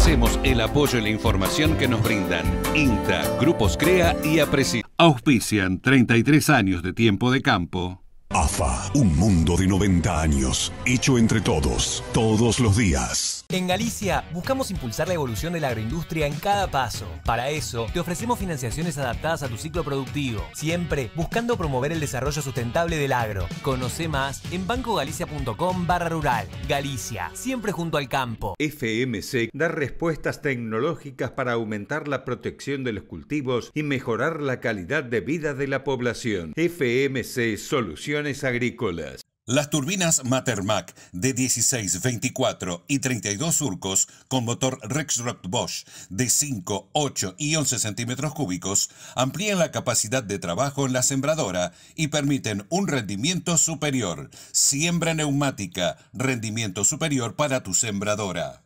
Agradecemos el apoyo y la información que nos brindan INTA, Grupos CREA y Apreci. Auspician 33 años de tiempo de campo. AFA, un mundo de 90 años, hecho entre todos, todos los días. En Galicia buscamos impulsar la evolución de la agroindustria en cada paso. Para eso, te ofrecemos financiaciones adaptadas a tu ciclo productivo, siempre buscando promover el desarrollo sustentable del agro. Conoce más en bancogalicia.com/rural. Galicia, siempre junto al campo. FMC da respuestas tecnológicas para aumentar la protección de los cultivos y mejorar la calidad de vida de la población. FMC Soluciones Agrícolas. Las turbinas Matermac de 16, 24 y 32 surcos con motor Rexroth Bosch de 5, 8 y 11 centímetros cúbicos amplían la capacidad de trabajo en la sembradora y permiten un rendimiento superior. Siembra neumática, rendimiento superior para tu sembradora.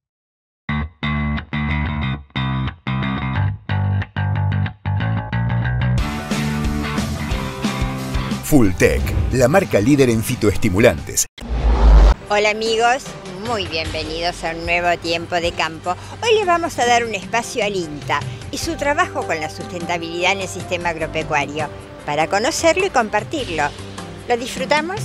Fulltech, la marca líder en fitoestimulantes. Hola amigos, muy bienvenidos a un nuevo tiempo de campo. Hoy les vamos a dar un espacio al INTA y su trabajo con la sustentabilidad en el sistema agropecuario, para conocerlo y compartirlo. ¿Lo disfrutamos?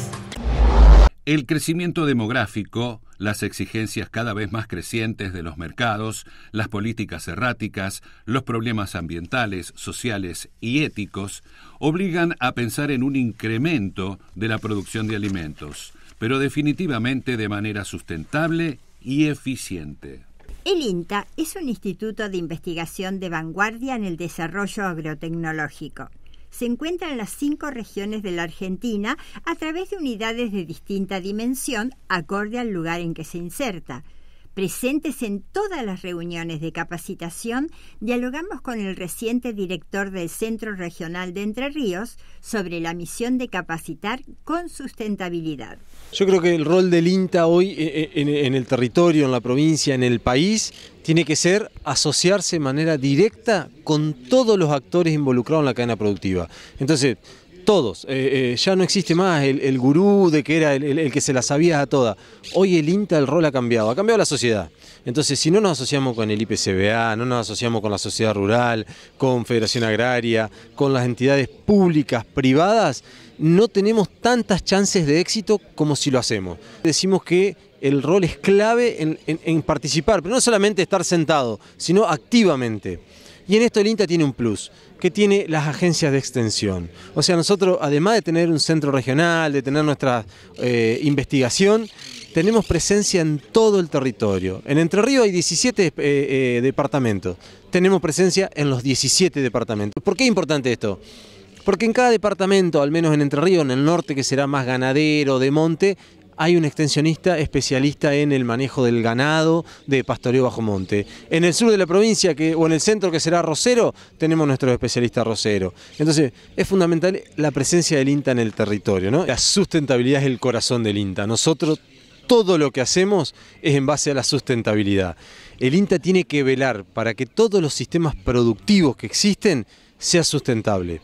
El crecimiento demográfico, las exigencias cada vez más crecientes de los mercados, las políticas erráticas, los problemas ambientales, sociales y éticos obligan a pensar en un incremento de la producción de alimentos, pero definitivamente de manera sustentable y eficiente. El INTA es un instituto de investigación de vanguardia en el desarrollo agrotecnológico. Se encuentra en las 5 regiones de la Argentina a través de unidades de distinta dimensión, acorde al lugar en que se inserta. Presentes en todas las reuniones de capacitación, dialogamos con el reciente director del Centro Regional de Entre Ríos sobre la misión de capacitar con sustentabilidad. Yo creo que el rol del INTA hoy en el territorio, en la provincia, en el país, tiene que ser asociarse de manera directa con todos los actores involucrados en la cadena productiva. Entonces, todos, ya no existe más el gurú de que era el que se la sabía a todas. Hoy el INTA, el rol ha cambiado la sociedad. Entonces, si no nos asociamos con el IPCBA, no nos asociamos con la sociedad rural, con Federación Agraria, con las entidades públicas, privadas, no tenemos tantas chances de éxito como si lo hacemos. Decimos que el rol es clave en participar, pero no solamente estar sentado, sino activamente. Y en esto el INTA tiene un plus, que tiene las agencias de extensión. O sea, nosotros, además de tener un centro regional, de tener nuestra investigación, tenemos presencia en todo el territorio. En Entre Ríos hay 17 departamentos. Tenemos presencia en los 17 departamentos. ¿Por qué es importante esto? Porque en cada departamento, al menos en Entre Ríos, en el norte, que será más ganadero, de monte, hay un extensionista especialista en el manejo del ganado de pastoreo bajo monte. En el sur de la provincia, o en el centro, que será arrocero, tenemos nuestro especialista arrocero. Entonces, es fundamental la presencia del INTA en el territorio, ¿no? La sustentabilidad es el corazón del INTA. Nosotros, todo lo que hacemos es en base a la sustentabilidad. El INTA tiene que velar para que todos los sistemas productivos que existen sea sustentable.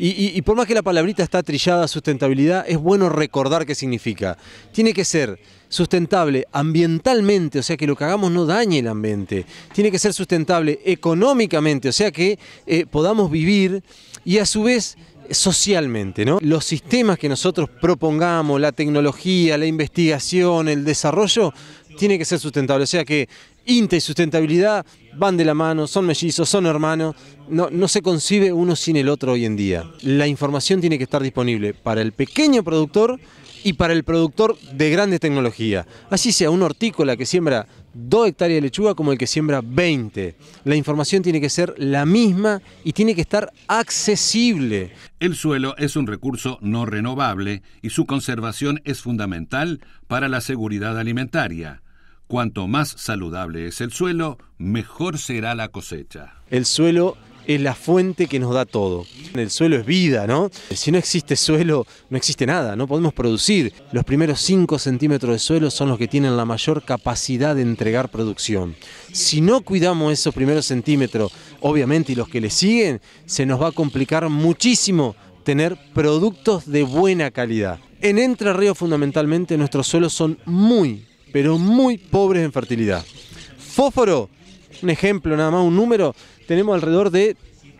Y por más que la palabrita está trillada, sustentabilidad, es bueno recordar qué significa. Tiene que ser sustentable ambientalmente, o sea que lo que hagamos no dañe el ambiente. Tiene que ser sustentable económicamente, o sea que podamos vivir, y a su vez socialmente, ¿no? Los sistemas que nosotros propongamos, la tecnología, la investigación, el desarrollo, tiene que ser sustentable, o sea que INTA y sustentabilidad van de la mano, son mellizos, son hermanos, no se concibe uno sin el otro hoy en día. La información tiene que estar disponible para el pequeño productor y para el productor de grandes tecnologías. Así sea un hortícola que siembra 2 hectáreas de lechuga como el que siembra 20. La información tiene que ser la misma y tiene que estar accesible. El suelo es un recurso no renovable y su conservación es fundamental para la seguridad alimentaria. Cuanto más saludable es el suelo, mejor será la cosecha. El suelo es la fuente que nos da todo. El suelo es vida, ¿no? Si no existe suelo, no existe nada, no podemos producir. Los primeros 5 centímetros de suelo son los que tienen la mayor capacidad de entregar producción. Si no cuidamos esos primeros centímetros, obviamente, y los que le siguen, se nos va a complicar muchísimo tener productos de buena calidad. En Entre Ríos, fundamentalmente, nuestros suelos son muy, pero muy pobres en fertilidad. fósforo, un ejemplo nada más, un número, tenemos alrededor de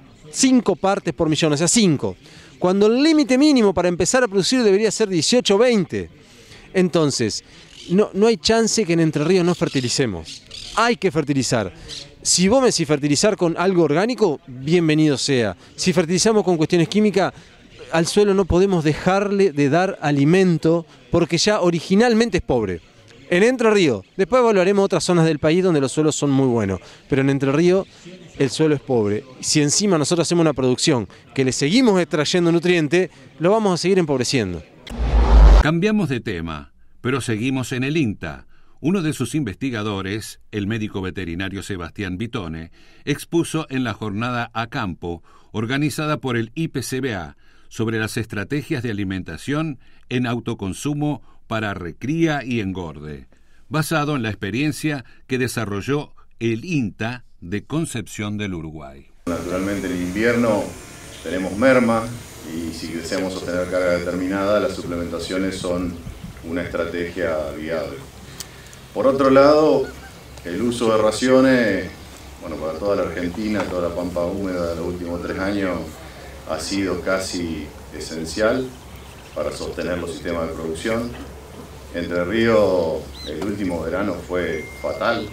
5 partes por millón, o sea 5. Cuando el límite mínimo para empezar a producir debería ser 18 o 20. Entonces, no hay chance que en Entre Ríos no fertilicemos. Hay que fertilizar. Si vos me decís fertilizar con algo orgánico, bienvenido sea. Si fertilizamos con cuestiones químicas, al suelo no podemos dejarle de dar alimento porque ya originalmente es pobre. En Entre Ríos, después evaluaremos otras zonas del país donde los suelos son muy buenos, pero en Entre Ríos el suelo es pobre. Si encima nosotros hacemos una producción que le seguimos extrayendo nutrientes, lo vamos a seguir empobreciendo. Cambiamos de tema, pero seguimos en el INTA. Uno de sus investigadores, el médico veterinario Sebastián Vitone, expuso en la jornada A Campo, organizada por el IPCBA, sobre las estrategias de alimentación en autoconsumo para recría y engorde, basado en la experiencia que desarrolló el INTA de Concepción del Uruguay. Naturalmente en el invierno tenemos merma y si deseamos sostener carga determinada, las suplementaciones son una estrategia viable. Por otro lado, el uso de raciones, para toda la Argentina, toda la pampa húmeda de los últimos 3 años, ha sido casi esencial para sostener los sistemas de producción. Entre Ríos, el último verano fue fatal.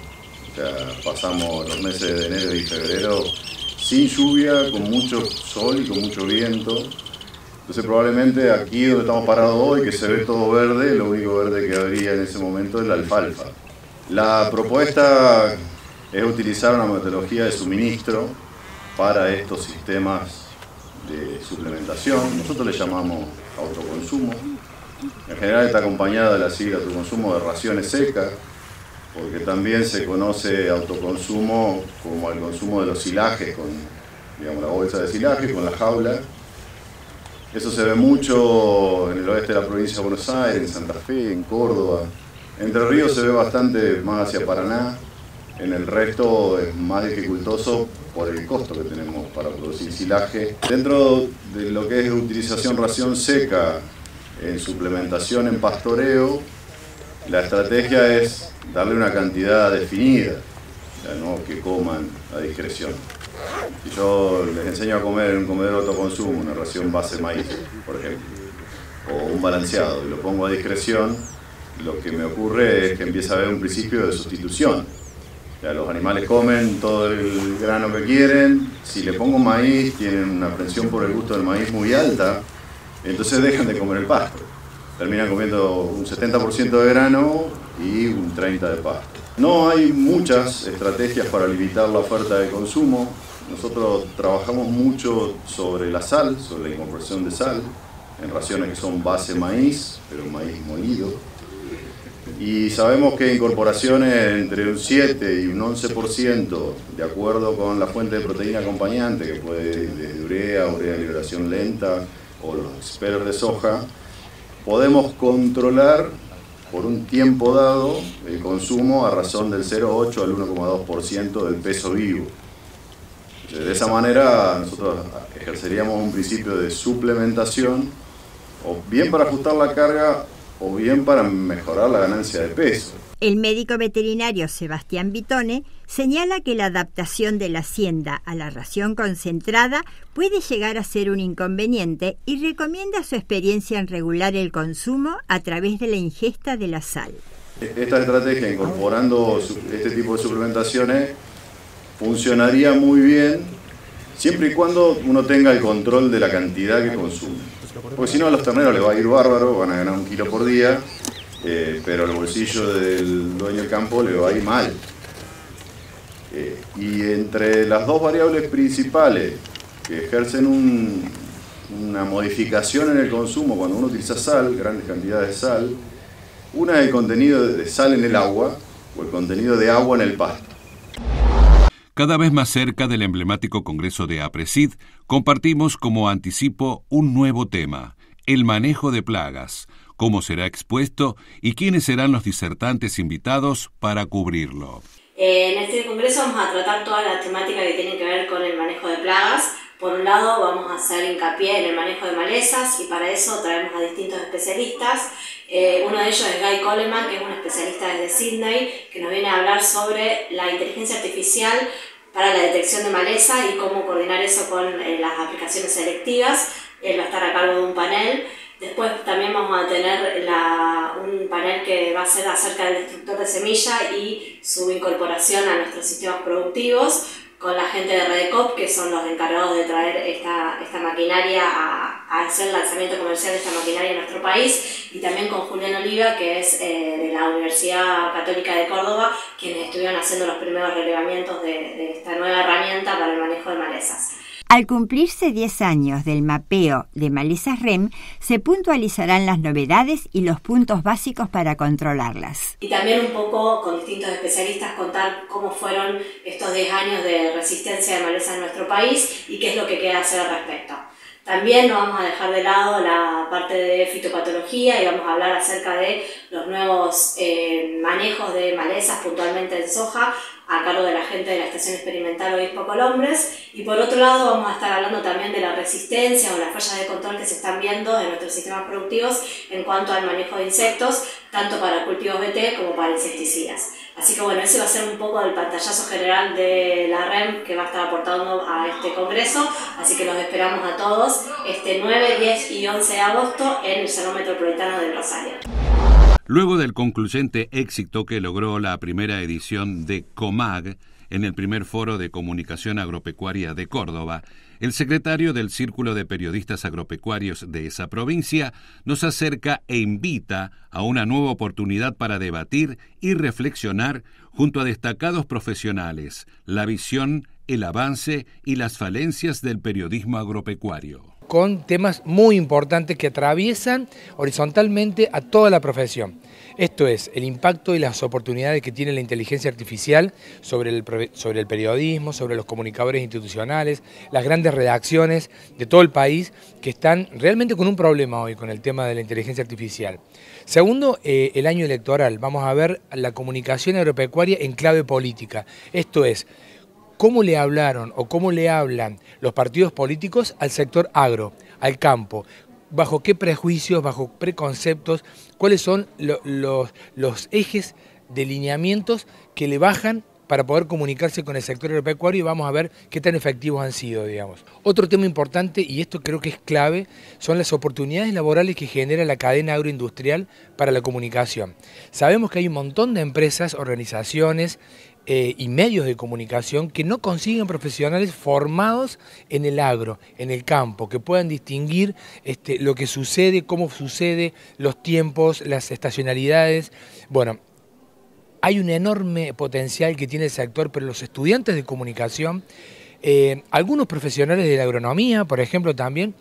Pasamos los meses de enero y febrero sin lluvia, con mucho sol y con mucho viento. Entonces probablemente aquí donde estamos parados hoy, que se ve todo verde, lo único verde que habría en ese momento es la alfalfa. La propuesta es utilizar una metodología de suministro para estos sistemas de suplementación. Nosotros le llamamos autoconsumo. En general está acompañada de la sigla autoconsumo de raciones secas, porque también se conoce autoconsumo como el consumo de los silajes, con la bolsa de silaje, con la jaula. Eso se ve mucho en el oeste de la provincia de Buenos Aires, en Santa Fe, en Córdoba. Entre Ríos se ve bastante más hacia Paraná. En el resto es más dificultoso por el costo que tenemos para producir silaje. Dentro de lo que es utilización ración seca en suplementación en pastoreo, la estrategia es darle una cantidad definida, no que coman a discreción. Si yo les enseño a comer en un comedor de autoconsumo una ración base maíz, por ejemplo, o un balanceado, y lo pongo a discreción, lo que me ocurre es que empieza a haber un principio de sustitución. Los animales comen todo el grano que quieren, si le pongo maíz tienen una presión por el gusto del maíz muy alta, entonces dejan de comer el pasto. Terminan comiendo un 70% de grano y un 30% de pasto. No hay muchas estrategias para limitar la oferta de consumo. Nosotros trabajamos mucho sobre la sal, sobre la incorporación de sal, en raciones que son base maíz, pero maíz molido. Y sabemos que incorporaciones entre un 7 y un 11%, de acuerdo con la fuente de proteína acompañante, que puede ir desde urea de liberación lenta, o los espelers de soja, podemos controlar por un tiempo dado el consumo a razón del 0,8 al 1,2% del peso vivo. De esa manera nosotros ejerceríamos un principio de suplementación, o bien para ajustar la carga o bien para mejorar la ganancia de peso. El médico veterinario Sebastián Vitone señala que la adaptación de la hacienda a la ración concentrada puede llegar a ser un inconveniente y recomienda su experiencia en regular el consumo a través de la ingesta de la sal. Esta estrategia, incorporando este tipo de suplementaciones, funcionaría muy bien siempre y cuando uno tenga el control de la cantidad que consume. Porque si no, a los terneros les va a ir bárbaro, van a ganar 1 kilo por día, pero al bolsillo del dueño del campo le va a ir mal. Y entre las dos variables principales que ejercen una modificación en el consumo cuando uno utiliza sal, grandes cantidades de sal, una es el contenido de sal en el agua o el contenido de agua en el pasto. Cada vez más cerca del emblemático Congreso de APRESID, compartimos como anticipo un nuevo tema, el manejo de plagas, cómo será expuesto y quiénes serán los disertantes invitados para cubrirlo. En este congreso vamos a tratar toda la temática que tiene que ver con el manejo de plagas, Por un lado vamos a hacer hincapié en el manejo de malezas y para eso traemos a distintos especialistas. Uno de ellos es Guy Coleman, que es un especialista desde Sydney, que nos viene a hablar sobre la inteligencia artificial para la detección de maleza y cómo coordinar eso con las aplicaciones selectivas. Él va a estar a cargo de un panel. Después también vamos a tener un panel que va a ser acerca del destructor de semilla y su incorporación a nuestros sistemas productivos, con la gente de Redecop, que son los encargados de traer esta maquinaria a hacer el lanzamiento comercial de esta maquinaria en nuestro país, y también con Julián Oliva, que es de la Universidad Católica de Córdoba, quienes estuvieron haciendo los primeros relevamientos de esta nueva herramienta para el manejo de malezas. Al cumplirse 10 años del mapeo de malezas REM, se puntualizarán las novedades y los puntos básicos para controlarlas. Y también un poco con distintos especialistas contar cómo fueron estos 10 años de resistencia de maleza en nuestro país y qué es lo que queda hacer al respecto. También no vamos a dejar de lado la parte de fitopatología y vamos a hablar acerca de los nuevos manejos de malezas, puntualmente en soja, a cargo de la gente de la Estación Experimental Obispo Colombres. Y por otro lado vamos a estar hablando también de la resistencia o las fallas de control que se están viendo en nuestros sistemas productivos en cuanto al manejo de insectos, tanto para cultivos BT como para insecticidas. Así que bueno, ese va a ser un poco el pantallazo general de la REM que va a estar aportando a este congreso, así que los esperamos a todos este 9, 10 y 11 de agosto en el Salón Metropolitano del Rosario. Luego del concluyente éxito que logró la primera edición de COMAG en el primer Foro de Comunicación Agropecuaria de Córdoba, el secretario del Círculo de Periodistas Agropecuarios de esa provincia nos acerca e invita a una nueva oportunidad para debatir y reflexionar junto a destacados profesionales la visión, el avance y las falencias del periodismo agropecuario, con temas muy importantes que atraviesan horizontalmente a toda la profesión. Esto es, el impacto y las oportunidades que tiene la inteligencia artificial sobre el periodismo, sobre los comunicadores institucionales, las grandes redacciones de todo el país que están realmente con un problema hoy con el tema de la inteligencia artificial. Segundo, el año electoral. Vamos a ver la comunicación agropecuaria en clave política. Esto es, cómo le hablaron o cómo le hablan los partidos políticos al sector agro, al campo, bajo qué prejuicios, bajo preconceptos, cuáles son los ejes de lineamientos que le bajan para poder comunicarse con el sector agropecuario, y vamos a ver qué tan efectivos han sido, digamos. Otro tema importante, y esto creo que es clave, son las oportunidades laborales que genera la cadena agroindustrial para la comunicación. Sabemos que hay un montón de empresas, organizaciones y medios de comunicación que no consiguen profesionales formados en el agro, en el campo, que puedan distinguir lo que sucede, cómo sucede, los tiempos, las estacionalidades. Bueno, hay un enorme potencial que tiene el sector, pero los estudiantes de comunicación, algunos profesionales de la agronomía, por ejemplo, también,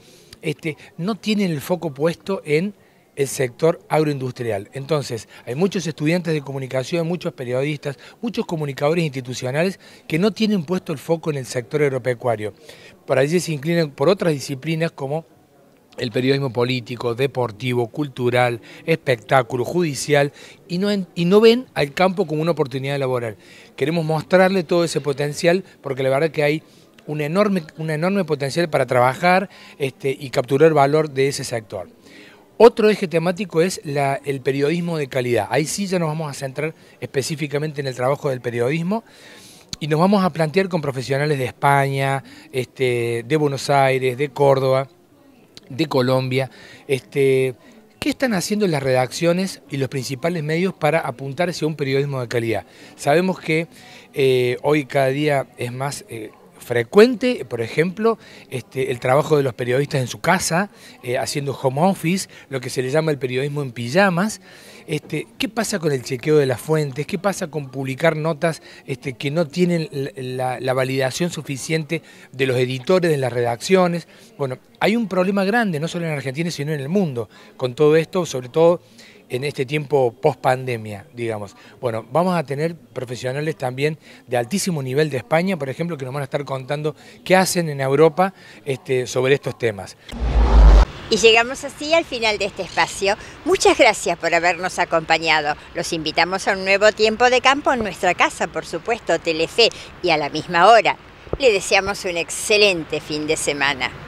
no tienen el foco puesto en el sector agroindustrial. Entonces, hay muchos estudiantes de comunicación, muchos periodistas, muchos comunicadores institucionales que no tienen puesto el foco en el sector agropecuario. Por allí se inclinan por otras disciplinas como el periodismo político, deportivo, cultural, espectáculo, judicial, y no ven al campo como una oportunidad laboral. Queremos mostrarle todo ese potencial porque la verdad que hay un enorme potencial para trabajar y capturar valor de ese sector. Otro eje temático es el periodismo de calidad. Ahí sí ya nos vamos a centrar específicamente en el trabajo del periodismo y nos vamos a plantear con profesionales de España, de Buenos Aires, de Córdoba, de Colombia, qué están haciendo las redacciones y los principales medios para apuntar hacia un periodismo de calidad. Sabemos que hoy cada día es más frecuente, por ejemplo, el trabajo de los periodistas en su casa, haciendo home office, lo que se le llama el periodismo en pijamas. ¿Qué pasa con el chequeo de las fuentes? ¿Qué pasa con publicar notas que no tienen la validación suficiente de los editores, de las redacciones? Bueno, hay un problema grande, no solo en Argentina, sino en el mundo, con todo esto, sobre todo en este tiempo post-pandemia, digamos. Bueno, vamos a tener profesionales también de altísimo nivel de España, por ejemplo, que nos van a estar contando qué hacen en Europa sobre estos temas. Y llegamos así al final de este espacio. Muchas gracias por habernos acompañado. Los invitamos a un nuevo Tiempo de Campo en nuestra casa, por supuesto, Telefe, y a la misma hora. Le deseamos un excelente fin de semana.